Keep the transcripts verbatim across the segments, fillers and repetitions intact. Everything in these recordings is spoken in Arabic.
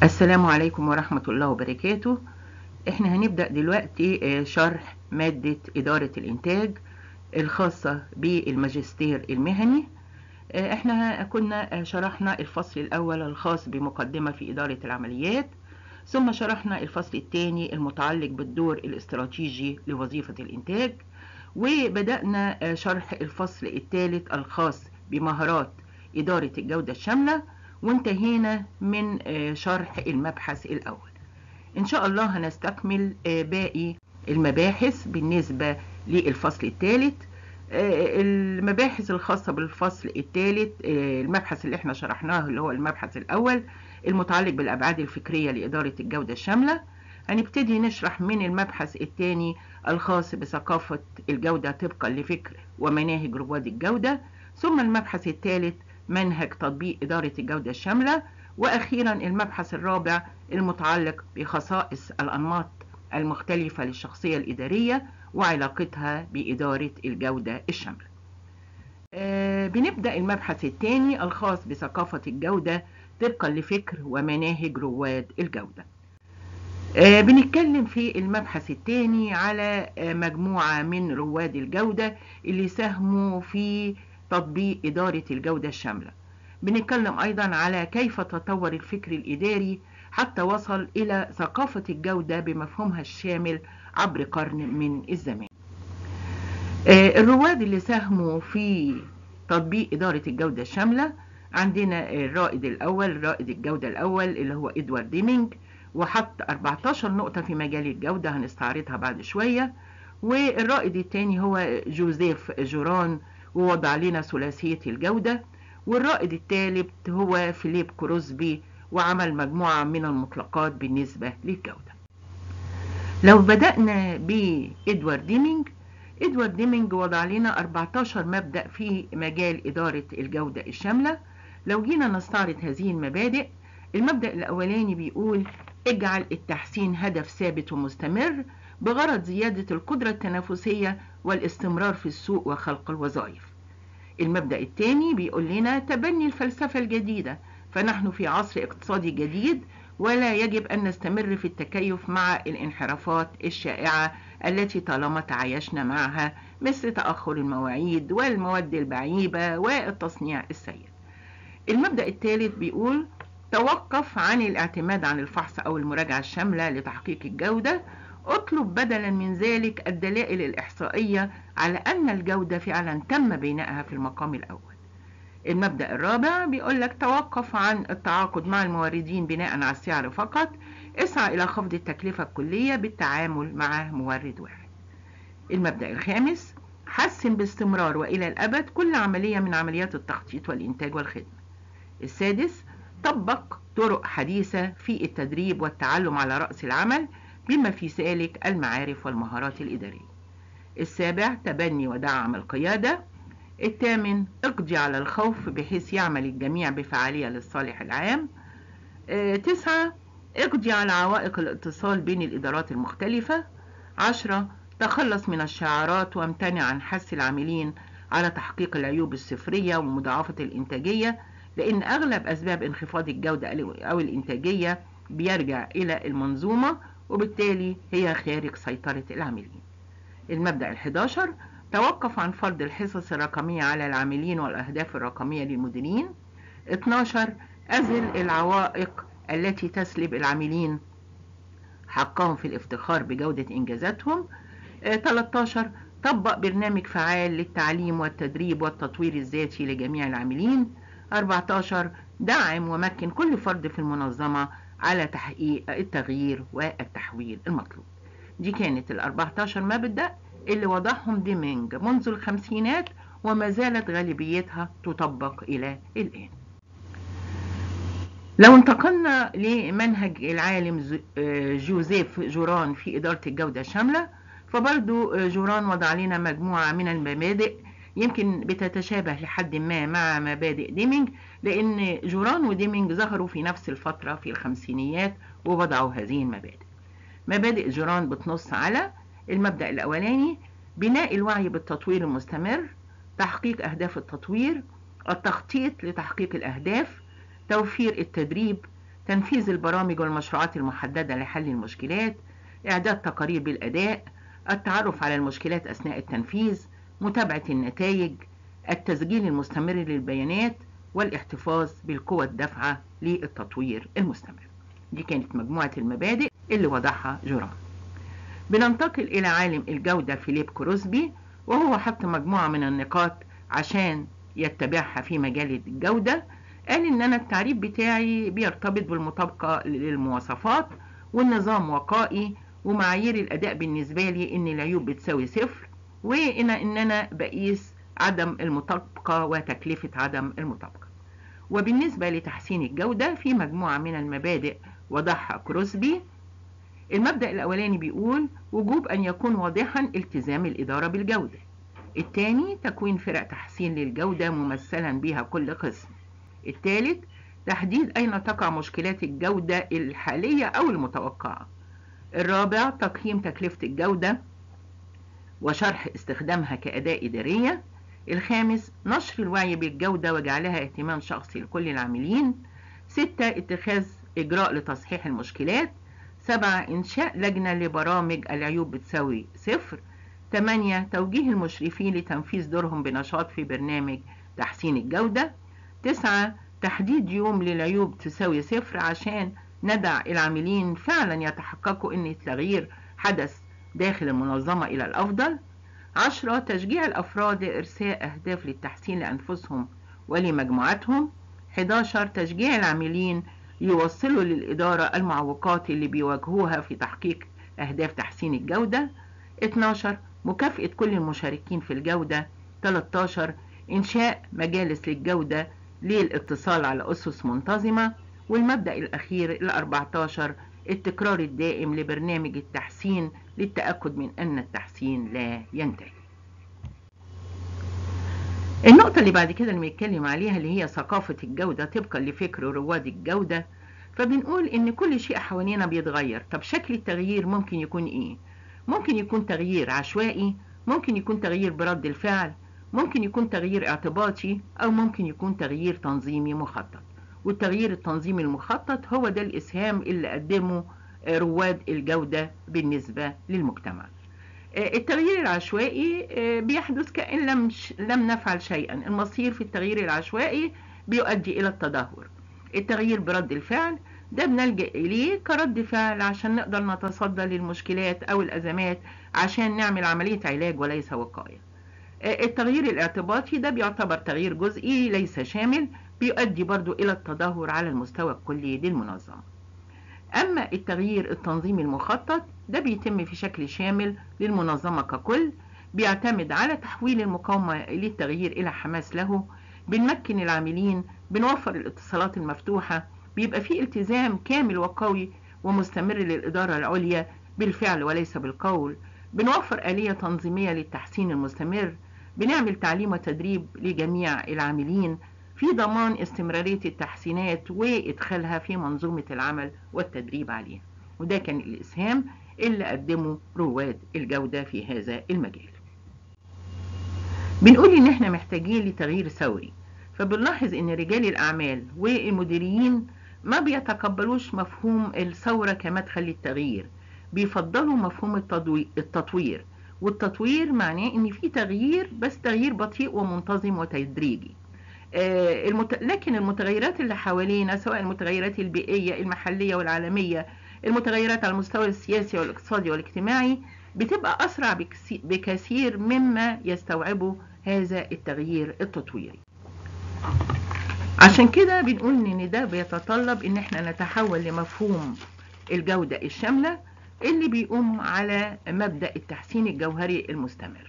السلام عليكم ورحمة الله وبركاته. احنا هنبدأ دلوقتي شرح مادة إدارة الإنتاج الخاصة بالماجستير المهني. احنا كنا شرحنا الفصل الأول الخاص بمقدمة في إدارة العمليات، ثم شرحنا الفصل الثاني المتعلق بالدور الاستراتيجي لوظيفة الإنتاج، وبدأنا شرح الفصل الثالث الخاص بمهارات إدارة الجودة الشاملة، وانتهينا من شرح المبحث الأول. إن شاء الله هنستكمل باقي المباحث بالنسبة للفصل الثالث. المباحث الخاصة بالفصل الثالث، المبحث اللي احنا شرحناه اللي هو المبحث الأول المتعلق بالأبعاد الفكرية لإدارة الجودة الشاملة. هنبتدي نشرح من المبحث الثاني الخاص بثقافة الجودة طبقا لفكر ومناهج رواد الجودة، ثم المبحث الثالث منهج تطبيق إدارة الجودة الشاملة، وأخيرا المبحث الرابع المتعلق بخصائص الأنماط المختلفة للشخصية الإدارية وعلاقتها بإدارة الجودة الشاملة. آه بنبدأ المبحث الثاني الخاص بثقافة الجودة طبقا لفكر ومناهج رواد الجودة. آه بنتكلم في المبحث الثاني على آه مجموعة من رواد الجودة اللي ساهموا في تطبيق إدارة الجودة الشاملة. بنتكلم أيضا على كيف تطور الفكر الإداري حتى وصل إلى ثقافة الجودة بمفهومها الشامل عبر قرن من الزمان. آه الرواد اللي ساهموا في تطبيق إدارة الجودة الشاملة عندنا الرائد الأول، رائد الجودة الأول اللي هو إدوارد ديمينج، وحط أربعتاشر نقطة في مجال الجودة هنستعرضها بعد شوية. والرائد الثاني هو جوزيف جوران ووضع لنا ثلاثية الجودة. والرائد الثالث هو فيليب كروسبي وعمل مجموعة من المطلقات بالنسبة للجودة. لو بدأنا بإدوارد ديمينج، إدوارد ديمينج وضع لنا أربعتاشر مبدأ في مجال إدارة الجودة الشاملة. لو جينا نستعرض هذه المبادئ، المبدأ الأولاني بيقول اجعل التحسين هدف ثابت ومستمر بغرض زيادة القدرة التنافسية والاستمرار في السوق وخلق الوظائف. المبدأ الثاني بيقول لنا تبني الفلسفة الجديدة، فنحن في عصر اقتصادي جديد ولا يجب أن نستمر في التكيف مع الانحرافات الشائعة التي طالما تعايشنا معها، مثل تأخر المواعيد والمواد البعيبة والتصنيع السيء. المبدأ الثالث بيقول توقف عن الاعتماد عن الفحص أو المراجعة الشاملة لتحقيق الجودة، اطلب بدلا من ذلك الدلائل الإحصائية على أن الجودة فعلا تم بنائها في المقام الأول. المبدأ الرابع بيقول لك توقف عن التعاقد مع الموردين بناء على السعر فقط، اسعى إلى خفض التكلفة الكلية بالتعامل مع مورد واحد. المبدأ الخامس حسن باستمرار وإلى الأبد كل عملية من عمليات التخطيط والإنتاج والخدمة. السادس طبق طرق حديثة في التدريب والتعلم على رأس العمل بما في ذلك المعارف والمهارات الإدارية. السابع تبني ودعم القيادة. الثامن اقضي على الخوف بحيث يعمل الجميع بفعالية للصالح العام. اه تسعة اقضي على عوائق الاتصال بين الإدارات المختلفة. عشرة تخلص من الشعارات وامتنع عن حث العاملين على تحقيق العيوب الصفرية ومضاعفة الإنتاجية، لأن أغلب أسباب انخفاض الجودة أو الإنتاجية بيرجع إلى المنظومة وبالتالي هي خارج سيطرة العاملين. المبدأ الحداشر توقف عن فرض الحصص الرقمية على العاملين والأهداف الرقمية للمديرين. اتناشر أزل العوائق التي تسلب العاملين حقهم في الافتخار بجودة إنجازاتهم. تلتاشر طبق برنامج فعال للتعليم والتدريب والتطوير الذاتي لجميع العاملين. أربعتاشر دعم ومكن كل فرد في المنظمة على تحقيق التغيير والتحويل المطلوب. دي كانت ال أربعتاشر مبدأ اللي وضعهم ديمينج منذ الخمسينات وما زالت غالبيتها تطبق إلى الآن. لو انتقلنا لمنهج العالم جوزيف جوران في إدارة الجودة الشاملة، فبرضو جوران وضع لنا مجموعة من المبادئ يمكن بتتشابه لحد ما مع مبادئ ديمينج، لأن جوران وديمينج ظهروا في نفس الفترة في الخمسينيات ووضعوا هذه المبادئ. مبادئ جوران بتنص على المبدأ الأولاني بناء الوعي بالتطوير المستمر، تحقيق أهداف التطوير، التخطيط لتحقيق الأهداف، توفير التدريب، تنفيذ البرامج والمشروعات المحددة لحل المشكلات، إعداد تقارير بالأداء، التعرف على المشكلات أثناء التنفيذ، متابعة النتائج، التسجيل المستمر للبيانات، والاحتفاظ بالقوى الدافعة للتطوير المستمر. دي كانت مجموعة المبادئ اللي وضعها جوران. بننتقل إلى عالم الجودة فيليب كروسبي، وهو حط مجموعة من النقاط عشان يتبعها في مجال الجودة. قال إن أنا التعريف بتاعي بيرتبط بالمطابقة للمواصفات، والنظام وقائي، ومعايير الأداء بالنسبة لي إن العيوب بتساوي صفر، وإن إن أنا بقيس عدم المطابقة وتكلفة عدم المطابقة. وبالنسبة لتحسين الجودة في مجموعة من المبادئ وضعها كروسبي. المبدأ الأولاني بيقول وجوب أن يكون واضحا التزام الإدارة بالجودة. الثاني تكوين فرق تحسين للجودة ممثلا بها كل قسم. الثالث تحديد أين تقع مشكلات الجودة الحالية أو المتوقعة. الرابع تقييم تكلفة الجودة وشرح استخدامها كأداة إدارية. الخامس نشر الوعي بالجودة وجعلها اهتمام شخصي لكل العاملين. ستة اتخاذ إجراء لتصحيح المشكلات. سبعة إنشاء لجنة لبرامج العيوب بتساوي صفر. ثمانية توجيه المشرفين لتنفيذ دورهم بنشاط في برنامج تحسين الجودة. تسعة تحديد يوم للعيوب تساوي صفر عشان ندع العاملين فعلا يتحققوا أن التغيير حدث داخل المنظمة إلى الأفضل. عشرة تشجيع الأفراد لإرساء أهداف للتحسين لأنفسهم ولمجموعاتهم. حداشر تشجيع العاملين يوصلوا للإدارة المعوقات اللي بيواجهوها في تحقيق أهداف تحسين الجودة. اتناشر مكافأة كل المشاركين في الجودة. تلتاشر إنشاء مجالس للجودة للاتصال على أسس منتظمة. والمبدأ الأخير الأربعتاشر التكرار الدائم لبرنامج التحسين للتأكد من أن التحسين لا ينتهي. النقطة اللي بعد كده اللي بنتكلم عليها اللي هي ثقافة الجودة طبقا لفكر رواد الجودة. فبنقول إن كل شيء حوالينا بيتغير. طب شكل التغيير ممكن يكون إيه؟ ممكن يكون تغيير عشوائي، ممكن يكون تغيير برد الفعل، ممكن يكون تغيير اعتباطي، أو ممكن يكون تغيير تنظيمي مخطط. والتغيير التنظيمي المخطط هو ده الإسهام اللي قدمه رواد الجودة بالنسبة للمجتمع. التغيير العشوائي بيحدث كأن لم, لم نفعل شيئا. المصير في التغيير العشوائي بيؤدي إلى التدهور. التغيير برد الفعل ده بنلجأ إليه كرد فعل عشان نقدر نتصدى للمشكلات أو الأزمات عشان نعمل عملية علاج وليس وقاية. التغيير الاعتباطي ده بيعتبر تغيير جزئي ليس شامل، بيؤدي برضو إلى التدهور على المستوى الكلي للمنظمة. أما التغيير التنظيمي المخطط ده بيتم في شكل شامل للمنظمة ككل، بيعتمد على تحويل المقاومة للتغيير إلى حماس له. بنمكن العاملين، بنوفر الاتصالات المفتوحة، بيبقى فيه التزام كامل وقوي ومستمر للإدارة العليا بالفعل وليس بالقول. بنوفر آلية تنظيمية للتحسين المستمر. بنعمل تعليم وتدريب لجميع العاملين في ضمان استمرارية التحسينات وإدخالها في منظومة العمل والتدريب عليها. وده كان الإسهام اللي قدمه رواد الجودة في هذا المجال. بنقول إن إحنا محتاجين لتغيير ثوري. فبنلاحظ إن رجال الأعمال والمديرين ما بيتقبلوش مفهوم الثورة كمدخل للتغيير، بيفضلوا مفهوم التطوير. والتطوير معناه إن في تغيير بس تغيير بطيء ومنتظم وتدريجي. المت... لكن المتغيرات اللي حوالينا سواء المتغيرات البيئية المحلية والعالمية، المتغيرات على المستوى السياسي والاقتصادي والاجتماعي بتبقى أسرع بكسي... بكثير مما يستوعبه هذا التغيير التطويري. عشان كده بنقول إن ده بيتطلب إن احنا نتحول لمفهوم الجودة الشاملة اللي بيقوم على مبدأ التحسين الجوهري المستمر.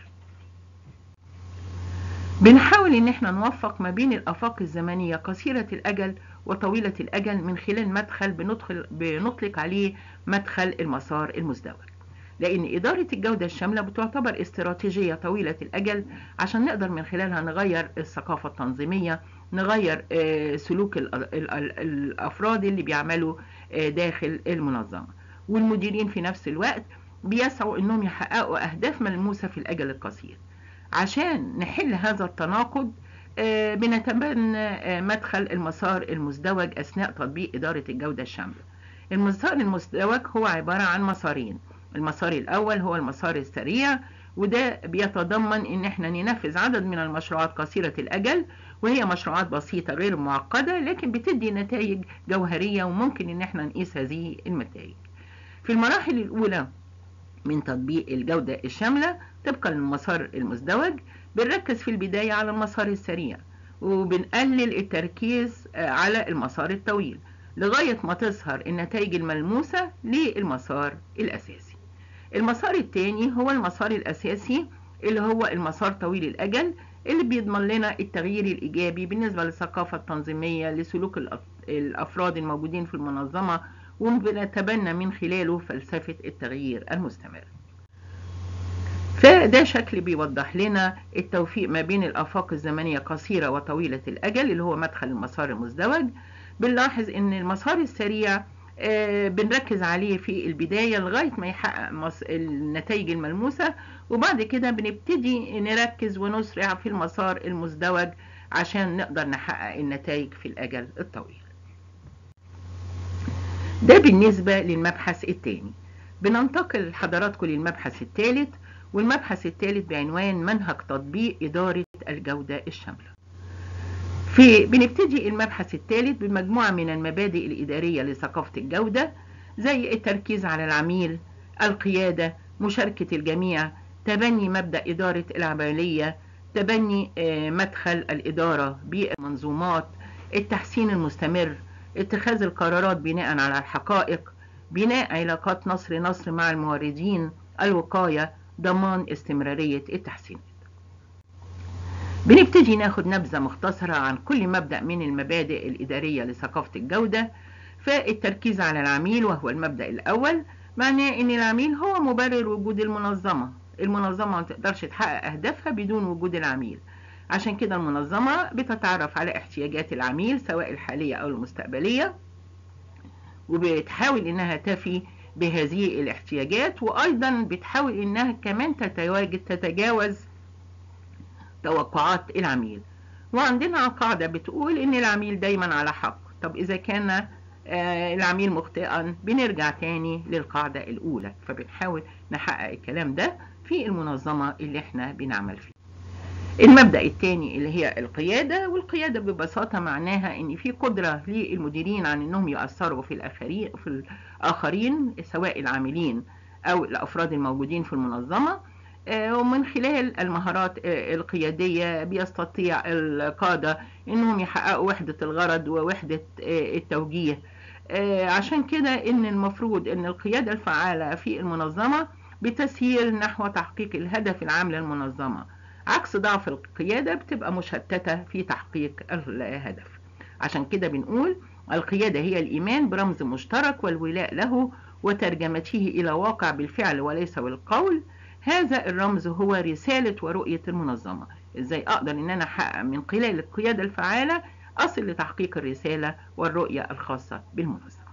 بنحاول ان احنا نوفق ما بين الافاق الزمنية قصيرة الاجل وطويلة الاجل من خلال مدخل بندخل بنطلق عليه مدخل المسار المزدوج. لان ادارة الجودة الشاملة بتعتبر استراتيجية طويلة الاجل عشان نقدر من خلالها نغير الثقافة التنظيمية، نغير سلوك الافراد اللي بيعملوا داخل المنظمة. والمديرين في نفس الوقت بيسعوا انهم يحققوا اهداف ملموسة في الاجل القصير. عشان نحل هذا التناقض بنتبنى مدخل المسار المزدوج أثناء تطبيق إدارة الجودة الشاملة. المسار المزدوج هو عبارة عن مسارين. المسار الأول هو المسار السريع، وده بيتضمن إن احنا ننفذ عدد من المشروعات قصيرة الأجل، وهي مشروعات بسيطة غير معقدة لكن بتدي نتائج جوهرية وممكن إن احنا نقيس هذه النتائج. في المراحل الأولى من تطبيق الجودة الشاملة طبقا للمسار المزدوج بنركز في البداية على المسار السريع، وبنقلل التركيز على المسار الطويل لغاية ما تظهر النتائج الملموسة للمسار الأساسي. المسار الثاني هو المسار الأساسي اللي هو المسار طويل الأجل، اللي بيضمن لنا التغيير الإيجابي بالنسبة للثقافة التنظيمية لسلوك الأفراد الموجودين في المنظمة، وبنتبنى من خلاله فلسفة التغيير المستمر. فده شكل بيوضح لنا التوفيق ما بين الآفاق الزمنية قصيرة وطويلة الأجل اللي هو مدخل المسار المزدوج. بنلاحظ إن المسار السريع آه بنركز عليه في البداية لغاية ما يحقق النتائج الملموسة، وبعد كده بنبتدي نركز ونسرع في المسار المزدوج عشان نقدر نحقق النتائج في الأجل الطويل. ده بالنسبة للمبحث الثاني. بننتقل حضراتكم للمبحث الثالث، والمبحث الثالث بعنوان منهج تطبيق إدارة الجودة الشاملة. في بنبتدي المبحث الثالث بمجموعة من المبادئ الإدارية لثقافة الجودة، زي التركيز على العميل، القيادة، مشاركة الجميع، تبني مبدأ إدارة العملية، تبني مدخل الإدارة بالمنظومات، التحسين المستمر، اتخاذ القرارات بناء على الحقائق، بناء علاقات نصر نصر مع الموردين، الوقاية، ضمان استمرارية التحسينات. بنبتدي ناخد نبذة مختصرة عن كل مبدأ من المبادئ الإدارية لثقافة الجودة. فالتركيز على العميل وهو المبدأ الأول، معناه إن العميل هو مبرر وجود المنظمة. المنظمة ما تقدرش تحقق أهدافها بدون وجود العميل، عشان كده المنظمة بتتعرف على احتياجات العميل سواء الحالية أو المستقبلية، وبتحاول إنها تفي بهذه الاحتياجات، وأيضا بتحاول إنها كمان تتواجد تتجاوز توقعات العميل. وعندنا قاعدة بتقول إن العميل دايما على حق. طب إذا كان العميل مخطئا بنرجع تاني للقاعدة الأولى، فبنحاول نحقق الكلام ده في المنظمة اللي احنا بنعمل فيها. المبدأ الثاني اللي هي القيادة، والقيادة ببساطة معناها ان في قدرة للمديرين عن انهم يؤثروا في الآخرين في الآخرين سواء العاملين او الأفراد الموجودين في المنظمة، ومن خلال المهارات القيادية بيستطيع القادة انهم يحققوا وحدة الغرض ووحدة التوجيه. عشان كده ان المفروض ان القيادة الفعالة في المنظمة بتسير نحو تحقيق الهدف العام للمنظمة، عكس ضعف القيادة بتبقى مشتتة في تحقيق الهدف. عشان كده بنقول القيادة هي الإيمان برمز مشترك والولاء له وترجمته إلى واقع بالفعل وليس بالقول. هذا الرمز هو رسالة ورؤية المنظمة. إزاي أقدر إن أنا أحقق من خلال القيادة الفعالة أصل لتحقيق الرسالة والرؤية الخاصة بالمنظمة.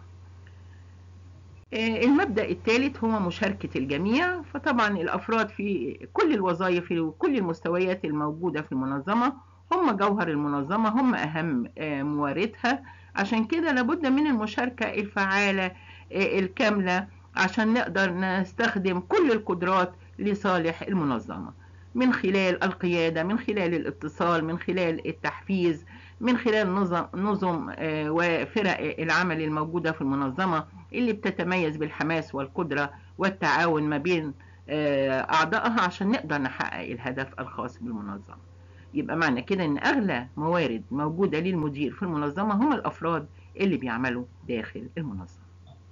المبدأ الثالث هو مشاركة الجميع. فطبعا الأفراد في كل الوظائف وكل المستويات الموجودة في المنظمة هم جوهر المنظمة، هم أهم مواردها. عشان كده لابد من المشاركة الفعالة الكاملة عشان نقدر نستخدم كل القدرات لصالح المنظمة، من خلال القيادة، من خلال الاتصال، من خلال التحفيز، من خلال نظم, نظم وفرق العمل الموجودة في المنظمة اللي بتتميز بالحماس والقدرة والتعاون ما بين أعضائها عشان نقدر نحقق الهدف الخاص بالمنظمة. يبقى معنى كده إن أغلى موارد موجودة للمدير في المنظمة هم الأفراد اللي بيعملوا داخل المنظمة.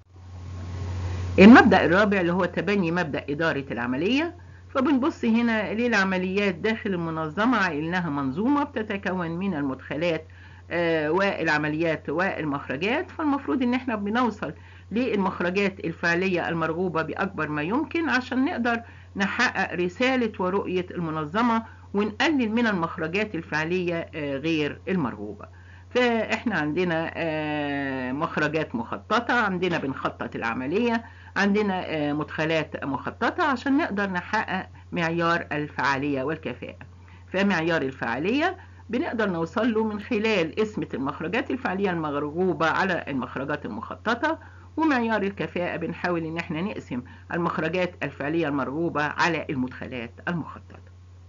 المبدأ الرابع اللي هو تبني مبدأ إدارة العملية. فبنبص هنا للعمليات داخل المنظمة على إنها منظومة بتتكون من المدخلات والعمليات والمخرجات. فالمفروض إن احنا بنوصل للمخرجات الفعلية المرغوبة بأكبر ما يمكن عشان نقدر نحقق رسالة ورؤية المنظمة ونقلل من المخرجات الفعلية غير المرغوبة. فاحنا عندنا مخرجات مخططة، عندنا بنخطط العملية، عندنا مدخلات مخططة عشان نقدر نحقق معيار الفعالية والكفاءة. فمعيار الفعالية بنقدر نوصل له من خلال قسمة المخرجات الفعلية المرغوبة على المخرجات المخططة، ومعيار الكفاءة بنحاول ان احنا نقسم المخرجات الفعلية المرغوبة على المدخلات المخططة.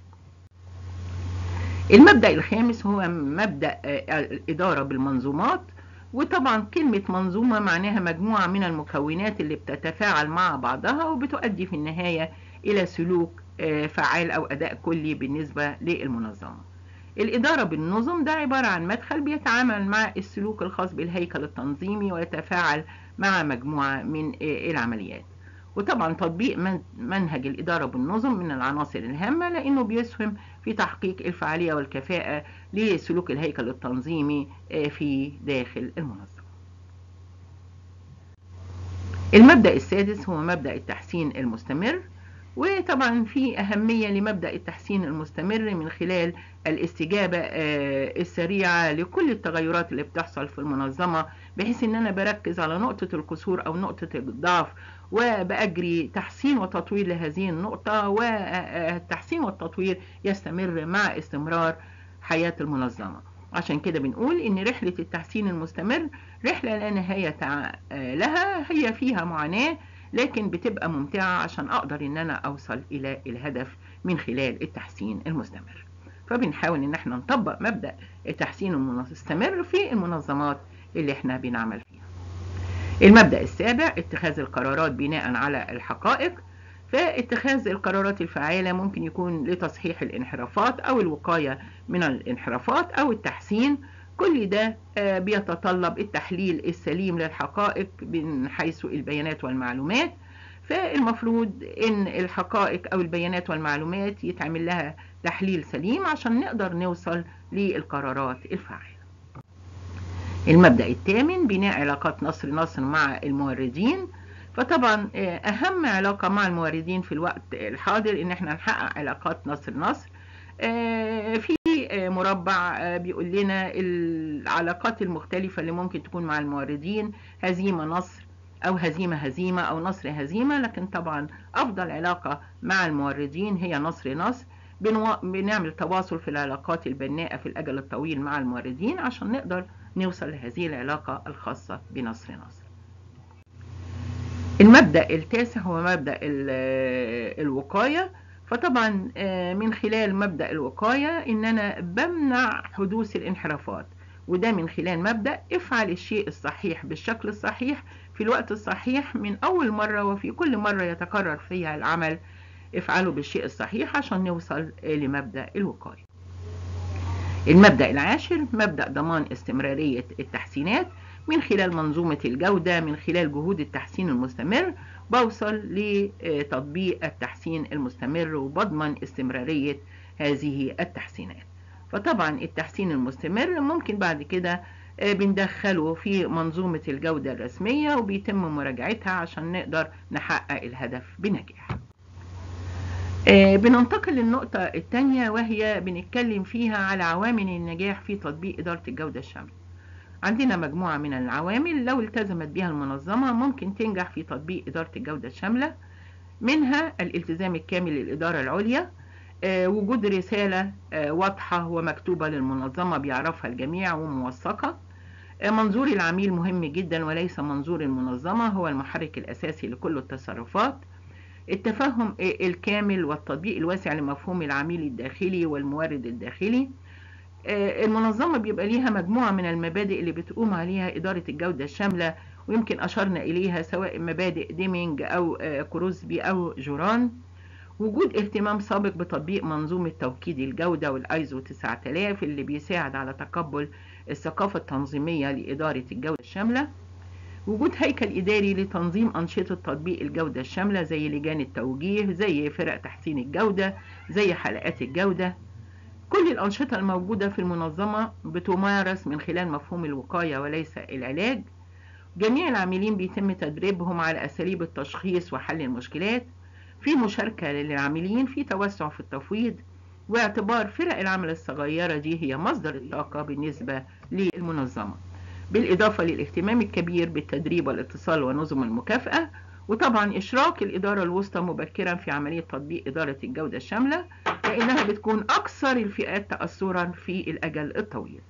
المبدأ الخامس هو مبدأ الإدارة بالمنظومات، وطبعا كلمة منظومة معناها مجموعة من المكونات اللي بتتفاعل مع بعضها وبتؤدي في النهاية إلى سلوك فعال أو أداء كلي بالنسبة للمنظمة. الإدارة بالنظم ده عبارة عن مدخل بيتعامل مع السلوك الخاص بالهيكل التنظيمي ويتفاعل مع مجموعة من العمليات. وطبعا تطبيق منهج الإدارة بالنظم من العناصر الهامة لأنه بيسهم في تحقيق الفعالية والكفاءة لسلوك الهيكل التنظيمي في داخل المنظمة. المبدأ السادس هو مبدأ التحسين المستمر، وطبعا في أهمية لمبدأ التحسين المستمر من خلال الاستجابة السريعة لكل التغيرات اللي بتحصل في المنظمة، بحيث ان انا بركز على نقطة القصور او نقطة الضعف وبأجري تحسين وتطوير لهذه النقطة، والتحسين والتطوير يستمر مع استمرار حياة المنظمة. عشان كده بنقول ان رحلة التحسين المستمر رحلة لا نهاية لها، هي فيها معاناة لكن بتبقى ممتعة عشان اقدر ان انا اوصل الى الهدف من خلال التحسين المستمر. فبنحاول ان احنا نطبق مبدأ التحسين المستمر في المنظمات اللي احنا بنعمل فيها. المبدأ السابع اتخاذ القرارات بناء على الحقائق. فاتخاذ القرارات الفعالة ممكن يكون لتصحيح الانحرافات او الوقاية من الانحرافات او التحسين. كل ده بيتطلب التحليل السليم للحقائق من حيث البيانات والمعلومات. فالمفروض ان الحقائق او البيانات والمعلومات يتعمل لها تحليل سليم عشان نقدر نوصل للقرارات الفعالة. المبدأ الثامن بناء علاقات نصر نصر مع الموردين. فطبعا اهم علاقة مع الموردين في الوقت الحاضر ان احنا نحقق علاقات نصر نصر. في مربع بيقول لنا العلاقات المختلفة اللي ممكن تكون مع الموردين: هزيمة نصر او هزيمة هزيمة او نصر هزيمة. لكن طبعا افضل علاقة مع الموردين هي نصر نصر. بنعمل تواصل في العلاقات البناءة في الاجل الطويل مع الموردين عشان نقدر نوصل لهذه العلاقة الخاصة بنصر نصر. المبدأ التاسع هو مبدأ الوقاية. فطبعا من خلال مبدأ الوقاية ان انا بمنع حدوث الانحرافات، وده من خلال مبدأ افعل الشيء الصحيح بالشكل الصحيح في الوقت الصحيح من اول مرة، وفي كل مرة يتكرر فيها العمل افعله بالشيء الصحيح عشان نوصل لمبدأ الوقاية. المبدأ العاشر مبدأ ضمان استمرارية التحسينات. من خلال منظومة الجودة من خلال جهود التحسين المستمر بوصل لتطبيق التحسين المستمر وبضمن استمرارية هذه التحسينات. فطبعا التحسين المستمر ممكن بعد كده بندخله في منظومة الجودة الرسمية وبيتم مراجعتها عشان نقدر نحقق الهدف بنجاح. بننتقل للنقطة الثانية وهي بنتكلم فيها على عوامل النجاح في تطبيق إدارة الجودة الشاملة. عندنا مجموعة من العوامل لو التزمت بها المنظمة ممكن تنجح في تطبيق إدارة الجودة الشاملة. منها الالتزام الكامل للإدارة العليا، وجود رسالة واضحة ومكتوبة للمنظمة بيعرفها الجميع وموثقة. منظور العميل مهم جدا وليس منظور المنظمة هو المحرك الأساسي لكل التصرفات. التفهم الكامل والتطبيق الواسع لمفهوم العميل الداخلي والمورد الداخلي. المنظمة بيبقى ليها مجموعة من المبادئ اللي بتقوم عليها إدارة الجودة الشاملة، ويمكن أشرنا إليها سواء مبادئ ديمينج أو كروزبي أو جوران. وجود اهتمام سابق بتطبيق منظومة توكيد الجودة والآيزو تسعة آلاف اللي بيساعد على تقبل الثقافة التنظيمية لإدارة الجودة الشاملة. وجود هيكل إداري لتنظيم أنشطة تطبيق الجودة الشاملة زي لجان التوجيه، زي فرق تحسين الجودة، زي حلقات الجودة. كل الأنشطة الموجودة في المنظمة بتمارس من خلال مفهوم الوقاية وليس العلاج. جميع العاملين بيتم تدريبهم على أساليب التشخيص وحل المشكلات. في مشاركة للعاملين في توسع في التفويض، واعتبار فرق العمل الصغيرة دي هي مصدر الطاقة بالنسبة للمنظمة، بالإضافة للاهتمام الكبير بالتدريب والاتصال ونظم المكافأة. وطبعا إشراك الإدارة الوسطى مبكرا في عملية تطبيق إدارة الجودة الشاملة، لأنها بتكون أكثر الفئات تأثرا في الأجل الطويل.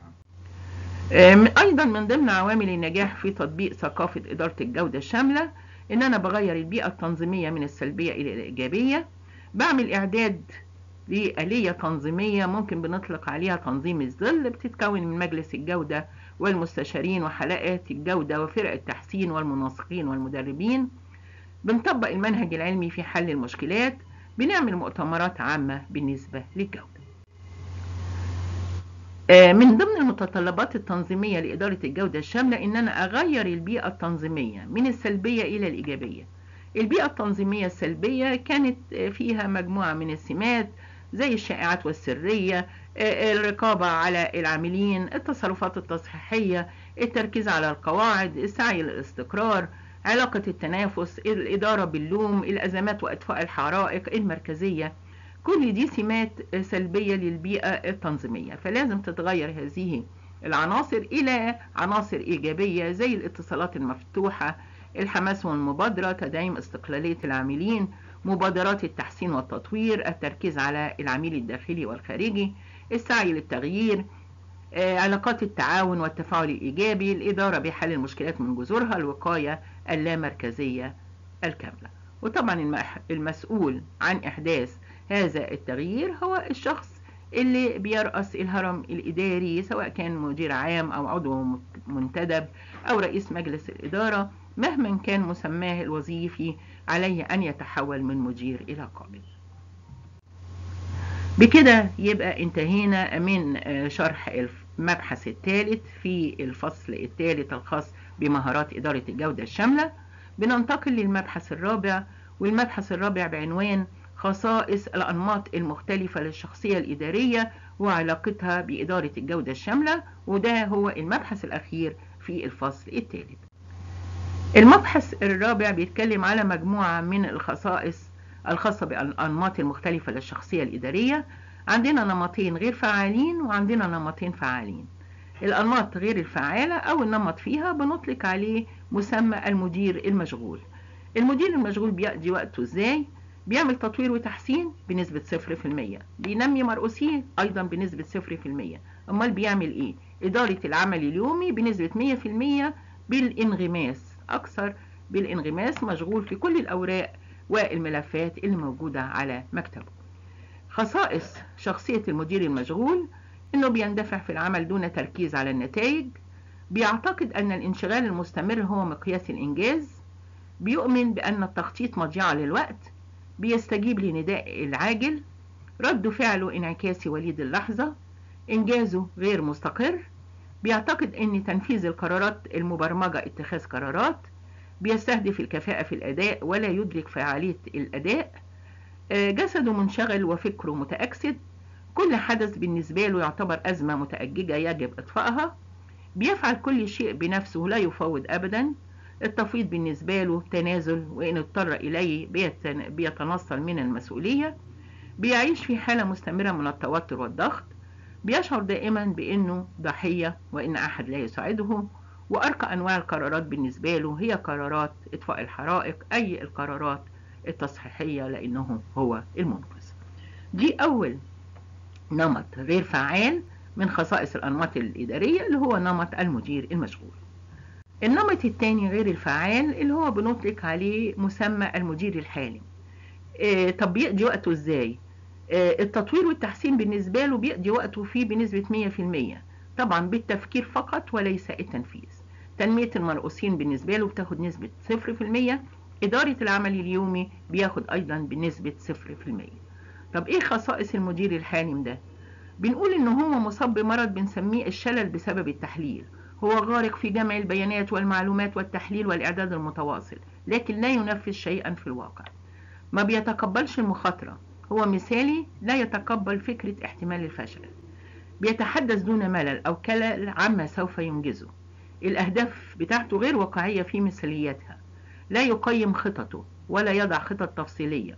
أيضا من ضمن عوامل النجاح في تطبيق ثقافة إدارة الجودة الشاملة إن أنا بغير البيئة التنظيمية من السلبية إلى الإيجابية. بعمل إعداد لآلية تنظيمية ممكن بنطلق عليها تنظيم الظل، بتتكون من مجلس الجودة والمستشارين وحلقات الجودة وفرق التحسين والمنسقين والمدربين. بنطبق المنهج العلمي في حل المشكلات. بنعمل مؤتمرات عامة بالنسبة للجودة. من ضمن المتطلبات التنظيمية لإدارة الجودة الشاملة إن أنا أغير البيئة التنظيمية من السلبية إلى الإيجابية. البيئة التنظيمية السلبية كانت فيها مجموعة من السمات زي الشائعات والسرية، الرقابة على العاملين، التصرفات التصحيحية، التركيز على القواعد، السعي للاستقرار، علاقة التنافس، الإدارة باللوم، الأزمات وإطفاء الحرائق، المركزية. كل دي سمات سلبية للبيئة التنظيمية، فلازم تتغير هذه العناصر إلى عناصر إيجابية زي الاتصالات المفتوحة، الحماس والمبادرة، تدعيم استقلالية العاملين، مبادرات التحسين والتطوير، التركيز على العميل الداخلي والخارجي، السعي للتغيير، علاقات التعاون والتفاعل الإيجابي، الإدارة بحل المشكلات من جذورها، الوقاية اللامركزية الكاملة. وطبعا المسؤول عن إحداث هذا التغيير هو الشخص اللي بيرأس الهرم الإداري، سواء كان مدير عام أو عضو منتدب أو رئيس مجلس الإدارة. مهما كان مسماه الوظيفي عليه أن يتحول من مدير إلى قائد. بكده يبقى انتهينا من شرح المبحث الثالث في الفصل الثالث الخاص بمهارات إدارة الجودة الشاملة. بننتقل للمبحث الرابع، والمبحث الرابع بعنوان خصائص الأنماط المختلفة للشخصية الإدارية وعلاقتها بإدارة الجودة الشاملة، وده هو المبحث الأخير في الفصل الثالث. المبحث الرابع بيتكلم على مجموعة من الخصائص الخاصة بالأنماط المختلفة للشخصية الإدارية. عندنا نمطين غير فعالين وعندنا نمطين فعالين. الأنماط غير الفعالة أو النمط فيها بنطلق عليه مسمى المدير المشغول. المدير المشغول بيقضي وقته إزاي؟ بيعمل تطوير وتحسين بنسبة صفر في المية، بينمي مرؤوسين أيضا بنسبة صفر في المية. أمال بيعمل إيه؟ إدارة العمل اليومي بنسبة مية في المية بالانغماس، أكثر بالانغماس، مشغول في كل الأوراق والملفات اللي موجودة على مكتبه. خصائص شخصية المدير المشغول إنه بيندفع في العمل دون تركيز على النتائج، بيعتقد أن الانشغال المستمر هو مقياس الإنجاز، بيؤمن بأن التخطيط مضيعة للوقت، بيستجيب لنداء العاجل، رد فعله انعكاسي وليد اللحظة، إنجازه غير مستقر، بيعتقد أن تنفيذ القرارات المبرمجة اتخاذ قرارات، بيستهدف الكفاءة في الأداء ولا يدرك فعالية الأداء، جسده منشغل وفكره متأكسد، كل حدث بالنسبة له يعتبر أزمة متأججة يجب إطفائها، بيفعل كل شيء بنفسه لا يفاوض أبدا، التفويض بالنسبة له تنازل وإن اضطر إليه بيتنصل من المسؤولية، بيعيش في حالة مستمرة من التوتر والضغط، بيشعر دائما بأنه ضحية وإن أحد لا يساعده، وأرقى أنواع القرارات بالنسبة له هي قرارات إطفاء الحرائق، أي القرارات التصحيحية لأنه هو المنقذ. دي أول نمط غير فعال من خصائص الأنماط الإدارية اللي هو نمط المدير المشغول. النمط الثاني غير الفعال اللي هو بنطلق عليه مسمى المدير الحالم. إيه طب بيقضي وقته ازاي؟ إيه التطوير والتحسين بالنسبة له بيقضي وقته فيه بنسبة مية في المية، طبعا بالتفكير فقط وليس التنفيذ. تنمية المرؤوسين بالنسبة له بتاخد نسبة صفر في المية، إدارة العمل اليومي بياخد أيضا بنسبة صفر في المية. طب إيه خصائص المدير الحالم ده؟ بنقول إن هو مصاب بمرض بنسميه الشلل بسبب التحليل. هو غارق في جمع البيانات والمعلومات والتحليل والإعداد المتواصل، لكن لا ينفذ شيئا في الواقع. ما بيتقبلش المخاطرة، هو مثالي لا يتقبل فكرة احتمال الفشل. بيتحدث دون ملل أو كلل عما سوف ينجزه. الأهداف بتاعته غير واقعية في مثاليتها، لا يقيم خططه ولا يضع خطط تفصيلية.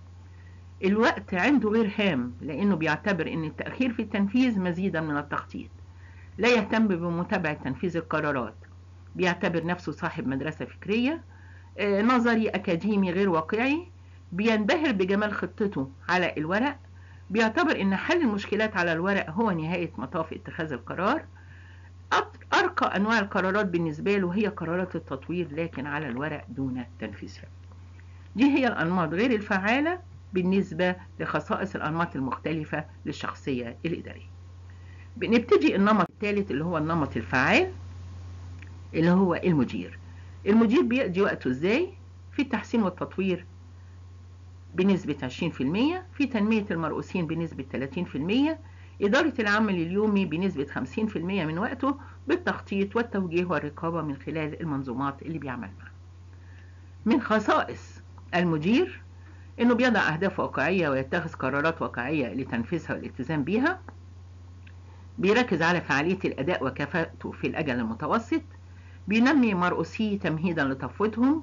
الوقت عنده غير هام لأنه بيعتبر أن التأخير في التنفيذ مزيدا من التخطيط. لا يهتم بمتابعة تنفيذ القرارات، بيعتبر نفسه صاحب مدرسة فكرية. نظري أكاديمي غير واقعي، بينبهر بجمال خطته على الورق، بيعتبر إن حل المشكلات على الورق هو نهاية مطاف اتخاذ القرار. أرقى أنواع القرارات بالنسبة له هي قرارات التطوير لكن على الورق دون تنفيذها. دي هي الأنماط غير الفعالة بالنسبة لخصائص الأنماط المختلفة للشخصية الإدارية. بنبتدي النمط الثالث اللي هو النمط الفعال اللي هو المدير. المدير بيقضي وقته ازاي؟ في التحسين والتطوير بنسبة عشرين في المية، في تنمية المرؤوسين بنسبة ثلاثين في المية، إدارة العمل اليومي بنسبة خمسين في المية من وقته، بالتخطيط والتوجيه والرقابة من خلال المنظومات اللي بيعمل معها. من خصائص المدير إنه بيضع أهداف واقعية ويتخذ قرارات واقعية لتنفيذها والالتزام بيها، بيركز على فعالية الأداء وكفاءته في الأجل المتوسط، بينمي مرؤوسيه تمهيدا لتفويضهم،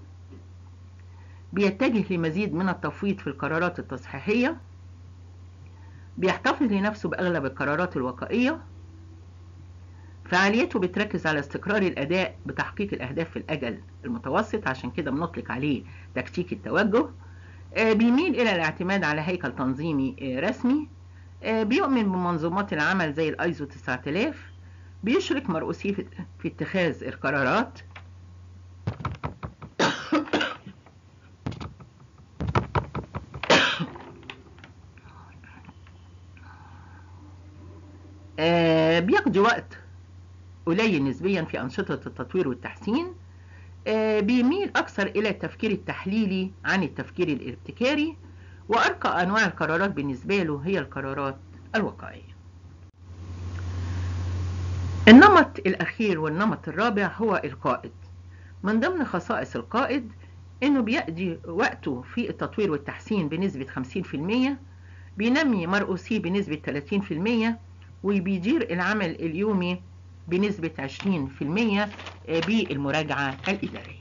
بيتجه لمزيد من التفويض في القرارات التصحيحية، بيحتفظ لنفسه بأغلب القرارات الوقائية، فعاليته بتركز على استقرار الأداء بتحقيق الأهداف في الأجل المتوسط، عشان كده بنطلق عليه تكتيك التوجه. بيميل إلى الاعتماد على هيكل تنظيمي رسمي، بيؤمن بمنظومات العمل زي الايزو تسعة آلاف، بيشرك مرؤوسيه في اتخاذ القرارات، بيقضي وقت قليل نسبيا في أنشطة التطوير والتحسين، بيميل أكثر إلى التفكير التحليلي عن التفكير الابتكاري، وأرقى أنواع القرارات بالنسبة له هي القرارات الوقائية. النمط الأخير والنمط الرابع هو القائد. من ضمن خصائص القائد إنه بيقضي وقته في التطوير والتحسين بنسبة خمسين في المية، بينمي مرؤوسيه بنسبة ثلاثين في المية، وبيدير العمل اليومي بنسبة عشرين في المية بالمراجعة الإدارية.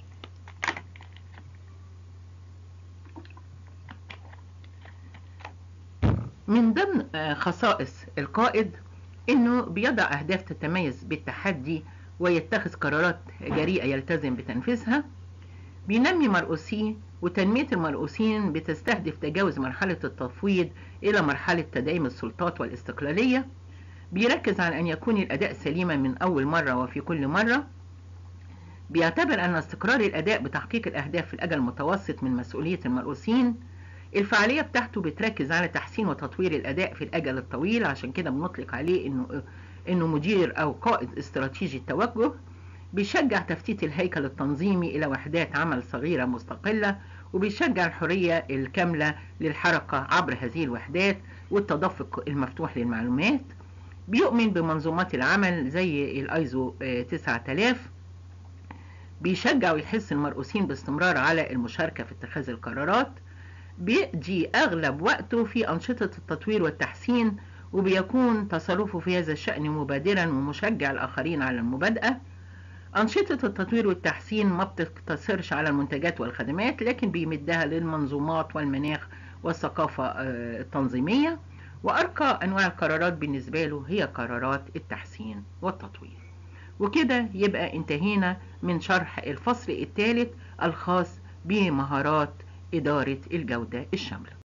من ضمن خصائص القائد إنه بيضع أهداف تتميز بالتحدي ويتخذ قرارات جريئة يلتزم بتنفيذها، بينمي مرؤوسيه، وتنمية المرؤوسين بتستهدف تجاوز مرحلة التفويض إلى مرحلة تدعيم السلطات والاستقلالية، بيركز على أن يكون الأداء سليما من أول مرة وفي كل مرة، بيعتبر أن استقرار الأداء بتحقيق الأهداف في الأجل المتوسط من مسؤولية المرؤوسين. الفعالية بتاعته بتركز على تحسين وتطوير الأداء في الأجل الطويل، عشان كده بنطلق عليه إنه إنه مدير أو قائد استراتيجي التوجه. بيشجع تفتيت الهيكل التنظيمي إلى وحدات عمل صغيرة مستقلة، وبيشجع الحرية الكاملة للحركة عبر هذه الوحدات والتدفق المفتوح للمعلومات. بيؤمن بمنظومات العمل زي الايزو تسعة آلاف، بيشجع ويحث المرؤوسين باستمرار على المشاركة في اتخاذ القرارات، بيقضي أغلب وقته في أنشطة التطوير والتحسين، وبيكون تصرفه في هذا الشأن مبادرا ومشجع الآخرين على المبادئة. أنشطة التطوير والتحسين ما بتقتصرش على المنتجات والخدمات، لكن بيمدها للمنظومات والمناخ والثقافة التنظيمية. وأرقى أنواع القرارات بالنسبة له هي قرارات التحسين والتطوير. وكده يبقى انتهينا من شرح الفصل الثالث الخاص بمهارات إدارة الجودة الشاملة.